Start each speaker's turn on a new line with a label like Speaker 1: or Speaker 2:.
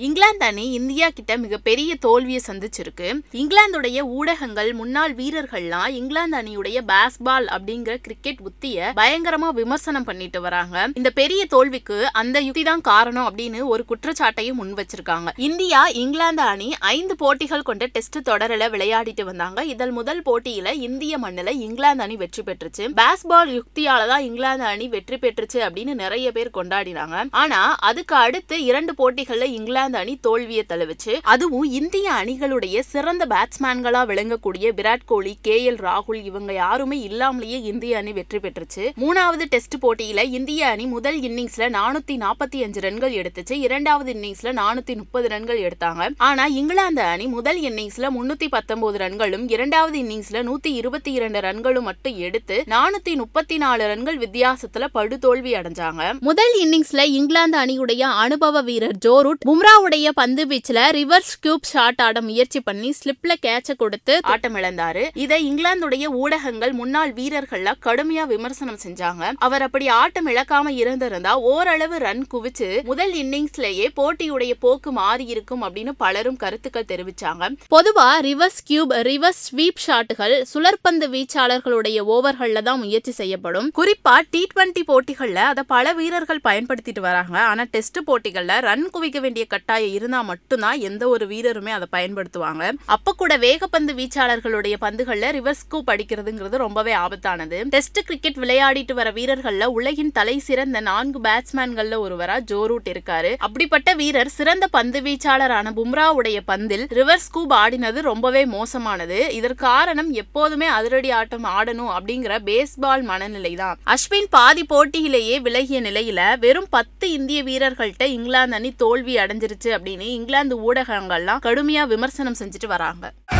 Speaker 1: இங்கிலாந்து அணி இந்தியா கிட்ட மிகப்பெரிய தோல்வியை சந்திச்சிருக்கு. இங்கிலாந்துடைய ஊடகங்கள் முன்னாள் வீரர்கள்லாம் இங்கிலாந்து அணியுடைய பேஸ்பால் அப்படிங்கிற கிரிக்கெட் உத்திய பயங்கரமா விமர்சனம் பண்ணிட்டு வராங்க. இந்த பெரிய தோல்விக்கு அந்த யுக்தி தான் காரணம் அப்படின்னு ஒரு குற்றச்சாட்டையும் முன் வச்சிருக்காங்க. இந்தியா இங்கிலாந்து அணி 5 போட்டிகள் கொண்ட டெஸ்ட் தொடரில் விளையாடிட்டு வந்தாங்க. இதில் முதல் போட்டியில இந்திய மண்ணில் இங்கிலாந்து அணி வெற்றி பெற்றுச்சு. பேஸ்பால் யுக்தியால தான் இங்கிலாந்து அணி வெற்றி பெற்றுச்சு அப்படின்னு நிறைய பேர் கொண்டாடினாங்க. ஆனா அதுக்கு அடுத்து 2 போட்டிகள்ல இங்கிலாந்து அணி தோல்வியை தழுவிச்சு. அதுவும் இந்திய அணிகளுடைய சிறந்த பேட்ஸ்மேன்களா விளங்கக்கூடிய விராட் கோலி, KL ராகுல் இவங்க யாருமே இல்லாமலேயே இந்திய அணி வெற்றி பெற்றுச்சு. 3வது டெஸ்ட் போட்டியில இந்திய அணி முதல் இன்னிங்ஸ்ல 445 ரன்கள் எடுத்துச்சு. 2வது இன்னிங்ஸ்ல 430 ரன்கள் எடுத்தாங்க. ஆனா இங்கிலாந்து அணி முதல் இன்னிங்ஸ்ல 319 ரன்களும் 2வது இன்னிங்ஸ்ல 122 ரன்களும் மட்டும் எடுத்து 434 ரன்கள் வித்தியாசத்துல படுதோல்வி அடைஞ்சாங்க. முதல் இன்னிங்ஸ்ல இங்கிலாந்து அணியுடைய அனுபவ வீரர் ஜோ ரூட் பும்ராவுடைய பந்து வீச்சுல ரிவர்ஸ் கியூப் ஷாட் ஆட முயற்சி பண்ணி ஸ்லிப்ல கேட்ச கொடுத்து ஆட்டம் இழந்தாரு. இதை இங்கிலாந்துடைய ஊடகங்கள் முன்னாள் வீரர்கள்லாம் கடுமையா விமர்சனம் செஞ்சாங்க. அவர் அப்படி ஆட்டம் இழக்காம இருந்திருந்தா ஓரளவு ரன் குவிச்சு முதல் இன்னிங்ஸ்லயே போட்டியுடைய போக்கு மாறி இருக்கும் அப்படின்னு பலரும் கருத்துக்கள் தெரிவிச்சாங்க. பொதுவா ரிவர்ஸ் கியூப், ரிவர்ஸ் ஸ்வீப் ஷாட்டுகள் சுழற்பந்து வீச்சாளர்களுடைய ஓவர்கள்ல தான் முயற்சி செய்யப்படும். குறிப்பா T20 போட்டிகள்ல அதை பல வீரர்கள் பயன்படுத்திட்டு வராங்க. ஆனா டெஸ்ட் போட்டிகள்ல ரன் குவிக்க வேண்டிய கட்டாயம் இருந்தா மட்டும்தான் எந்த ஒரு வீரருமே அதை பயன்படுத்துவாங்க. அப்ப கூட வேகப்பந்து வீச்சாளர்களுடைய பந்துகள்ல ரிவர்ஸ் ஸ்கூப் அடிக்கிறதுங்கிறது ரொம்பவே ஆபத்தானது. டெஸ்ட் கிரிக்கெட் விளையாடிட்டு வர வீரர்கள்ல உலகின் தலை சிறந்த 4 பேட்ஸ்மேன்கள்ல ஒருவரா ஜோ ரூட் இருக்காரு. அப்படிப்பட்ட வீரர் சிறந்த பந்து வீச்சாளரான பும்ராவுடைய பந்தில் ரிவர்ஸ் ஸ்கூப் ஆடினது ரொம்பவே மோசமானது. இதற்கு காரணம் எப்போதுமே அதிரடி ஆட்டம் ஆடணும் அப்படிங்கிற பேஸ்பால் மனநிலை தான். அஸ்வின் பாதி போட்டியிலேயே விலகிய நிலையில வெறும் 10 இந்திய வீரர்கள்ட்ட இங்கிலாந்து அணி தோல்வி அடைஞ்சிருச்சு அப்படின்னு இங்கிலாந்து ஊடகங்கள்லாம் கடுமையா விமர்சனம் செஞ்சுட்டு வராங்க.